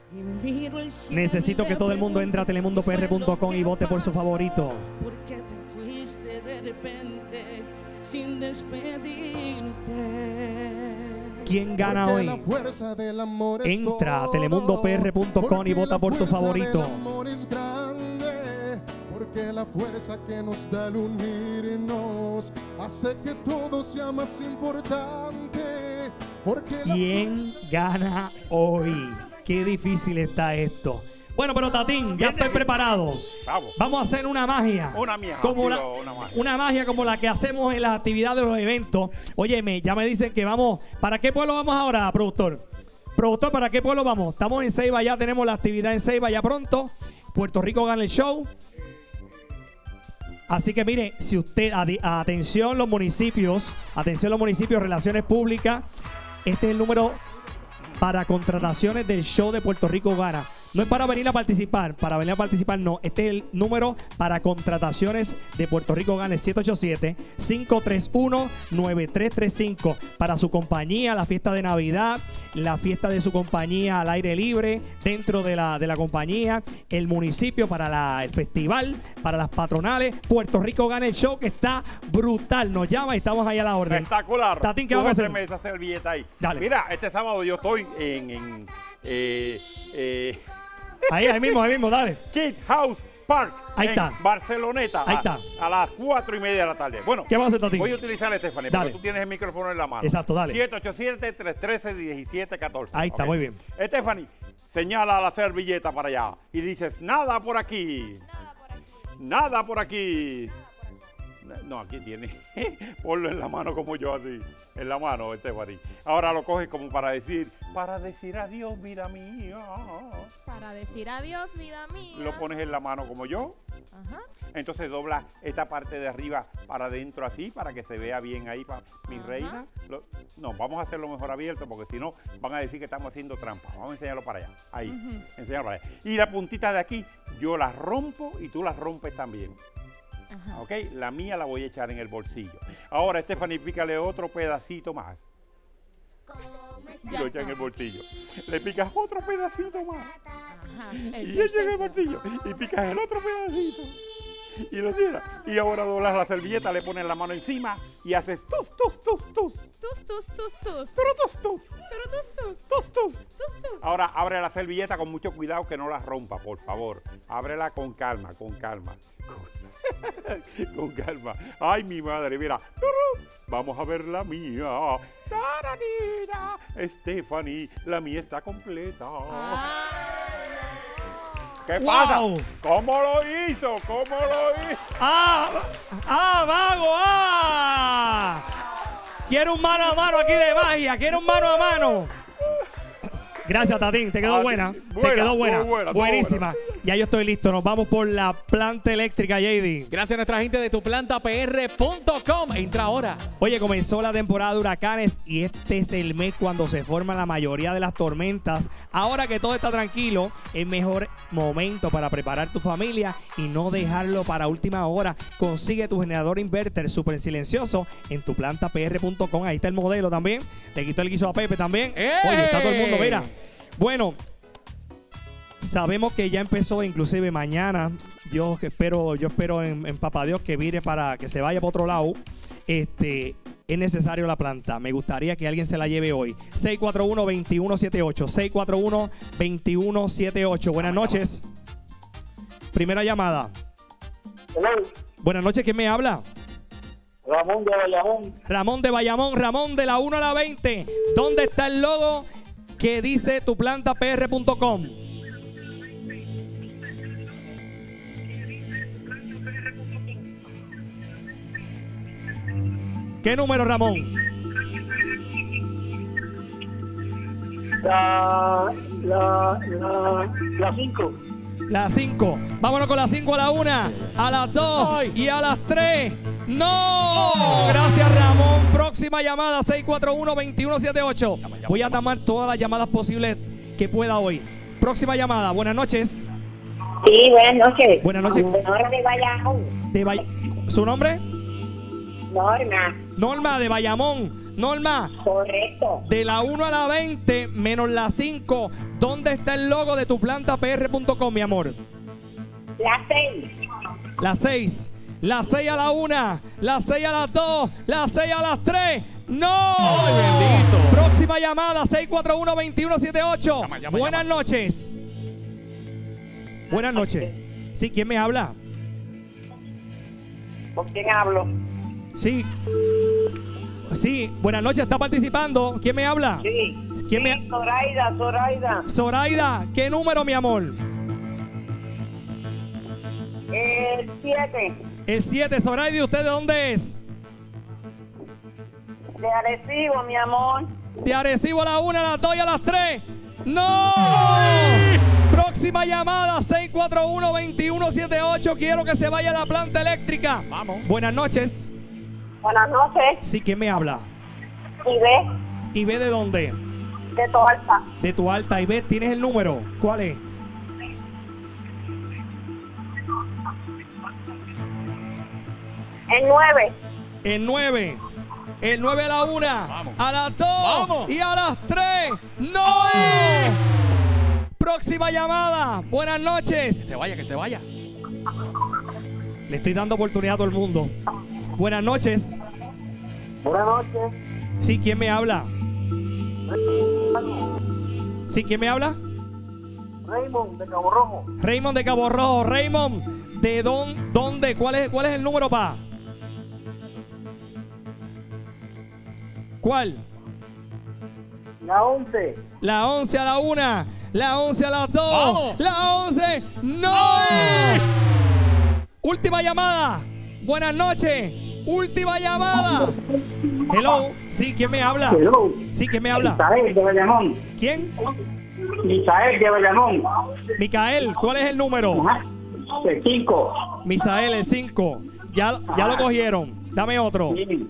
Necesito que todo el mundo entre a telemundopr.com y vote por su favorito. Porque te fuiste de repente sin despedirte. ¿Quién gana hoy? Entra a telemundopr.com y vota por tu favorito. Porque la fuerza que nos da el unirnos hace que todo sea más importante. ¿Quién gana hoy? Qué difícil está esto. Bueno, pero Tatín, ya estoy preparado. Vamos a hacer una magia. Una magia como la que hacemos en las actividades de los eventos. Óyeme, ya me dicen que vamos. ¿Para qué pueblo vamos ahora, productor? Productor, ¿para qué pueblo vamos? Estamos en Ceiba, ya tenemos la actividad en Ceiba ya pronto. Puerto Rico gana el show. Así que mire, si usted, atención los municipios, relaciones públicas, este es el número para contrataciones del show de Puerto Rico Gana. No es para venir a participar, no. Este es el número para contrataciones de Puerto Rico Gana, el 787-531-9335. Para su compañía, la fiesta de Navidad, la fiesta de su compañía al aire libre, dentro de la compañía, el municipio para el festival, para las patronales. Puerto Rico Gana el show que está brutal. Nos llama y estamos ahí a la orden. Espectacular. Tatín, ¿qué vamos a hacer? Esa servilleta ahí. Dale. Mira, este sábado yo estoy Ahí mismo, dale. Kid House Park. Ahí está. Barceloneta. Ahí está. A las 4:30 de la tarde. Bueno, ¿qué vamos a hacer, Tatín? Voy a utilizar Stephanie, porque tú tienes el micrófono en la mano. Exacto, dale. 787-313-1714. Ahí está, muy bien. Stephanie, señala la servilleta para allá y dices, nada por aquí. Nada por aquí. No, aquí tiene. Ponlo en la mano como yo, así. En la mano, Stephanie. Ahora lo coges como para decir adiós, vida mía. Para decir adiós, vida mía. Lo pones en la mano como yo. Ajá. Entonces dobla esta parte de arriba para adentro así, para que se vea bien ahí, para mi reina. No, vamos a hacerlo mejor abierto, porque si no, van a decir que estamos haciendo trampa. Vamos a enseñarlo para allá. Ahí, enseñarlo para allá. Y la puntita de aquí, yo la rompo y tú la rompes también. Ajá. Ok, la mía la voy a echar en el bolsillo. Ahora, Stephanie, pícale otro pedacito más. Y lo echa en el bolsillo. Le picas otro pedacito más. Ajá, y echa en el bolsillo. Y picas el otro pedacito. Y lo tiras. Y ahora doblas la servilleta, le pones la mano encima y haces tus. Ahora abre la servilleta con mucho cuidado que no la rompa, por favor. Ábrela con calma. Con calma. Ay, mi madre, mira. Vamos a ver la mía. Stephanie, la mía está completa. ¿Qué pasa? ¿Cómo lo hizo? ¡Vago! Quiero un mano a mano aquí de magia. Gracias, Tatín. Te quedó buena. Te quedó buena. Buenísima. Ya yo estoy listo. Nos vamos por la planta eléctrica, JD. Gracias a nuestra gente de tuplantapr.com. Entra ahora. Oye, comenzó la temporada de huracanes y este es el mes cuando se forman la mayoría de las tormentas. Ahora que todo está tranquilo, es mejor momento para preparar tu familia y no dejarlo para última hora. Consigue tu generador inverter súper silencioso en tuplantapr.com. Ahí está el modelo también. Le quitó el guiso a Pepe también. Oye, está todo el mundo, mira. Bueno, sabemos que ya empezó, inclusive mañana. Yo espero en Papá Dios que vire para que se vaya para otro lado. Es necesario la planta. Me gustaría que alguien se la lleve hoy. 641-2178. 641-2178. Buenas noches. Primera llamada. Hello. Buenas noches, ¿quién me habla? Ramón de Bayamón. Ramón de Bayamón. Ramón de la 1 a la 20. ¿Dónde está el logo que dice tuplantapr.com? ¿Qué número, Ramón? La 5. La 5. Vámonos con la 5 a la 1, a las 2 y a las 3. ¡No! Gracias, Ramón. Próxima llamada, 641-2178. Voy a tomar todas las llamadas posibles que pueda hoy. Próxima llamada. Buenas noches. Sí, buenas noches. Buenas noches. Norma de Bayamón. ¿Su nombre? Norma. Norma de Bayamón. Norma, Correcto. de la 1 a la 20 menos la 5, ¿dónde está el logo de tuplantapr.com, mi amor? La 6. La 6. La 6 a la 1, la 6 a las 2, la 6 a las 3. ¡No! ¡Ay, bendito! Próxima llamada, 641-2178. Llama. Buenas noches. Buenas noches. Sí, ¿quién me habla? ¿Con quién hablo? Sí. Sí, buenas noches, está participando. ¿Quién me habla? Sí. ¿Quién me... Zoraida. Zoraida, ¿qué número, mi amor? El 7. El 7, Zoraida, ¿y usted de dónde es? De Arecibo, mi amor. De Arecibo a la 1, a las 2 y a las 3. ¡No! Próxima llamada, 641-2178. Quiero que se vaya a la planta eléctrica. Vamos. Buenas noches. Buenas noches. Sí, ¿quién me habla? Ibe, ¿Y ve de dónde? de Toalta. De tu alta. ¿Y ve? ¿Tienes el número? ¿Cuál es? El 9. El 9. El 9 a la 1, Vamos. a las 2 Vamos. y a las 3. ¡No! Próxima llamada. Buenas noches. Que se vaya. Le estoy dando oportunidad a todo el mundo. Buenas noches. Buenas noches. Sí, ¿quién me habla? Sí, ¿quién me habla? Raymond de Cabo Rojo. Raymond de Cabo Rojo. Raymond, ¿de dónde? ¿Cuál es el número, pa? ¿Cuál? La 11. La 11 a la 1, la 11 a las 2, ¡Vamos! la 11. ¡No! Última llamada. Buenas noches. Última llamada. Hello. Sí, ¿quién me habla? Hello. Sí, ¿quién me habla? Misael de Bayamón. ¿Quién? Misael de Bayamón. Micael, ¿cuál es el número? Ajá. El 5. Misael, el 5. Ya lo cogieron. Dame otro. El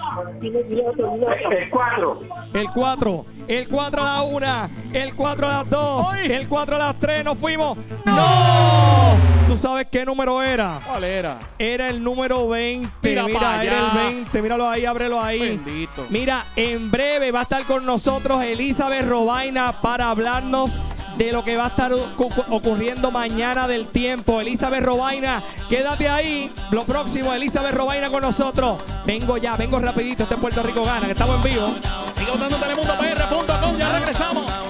4. El 4. El 4 a la 1. El 4 a las 2. ¡Ay! El 4 a las 3. Nos fuimos. ¡No! ¿Tú sabes qué número era? ¿Cuál era? Era el número 20. Mira pa' Mira, era allá. el 20. Míralo ahí, ábrelo ahí. Bendito. Mira, en breve va a estar con nosotros Elizabeth Robaina para hablarnos de lo que va a estar ocurriendo mañana del tiempo. Elizabeth Robaina, quédate ahí. Lo próximo, Elizabeth Robaina con nosotros. Vengo rapidito. Este es Puerto Rico Gana, que estamos en vivo. Sigue votando TelemundoPR.com. Ya regresamos.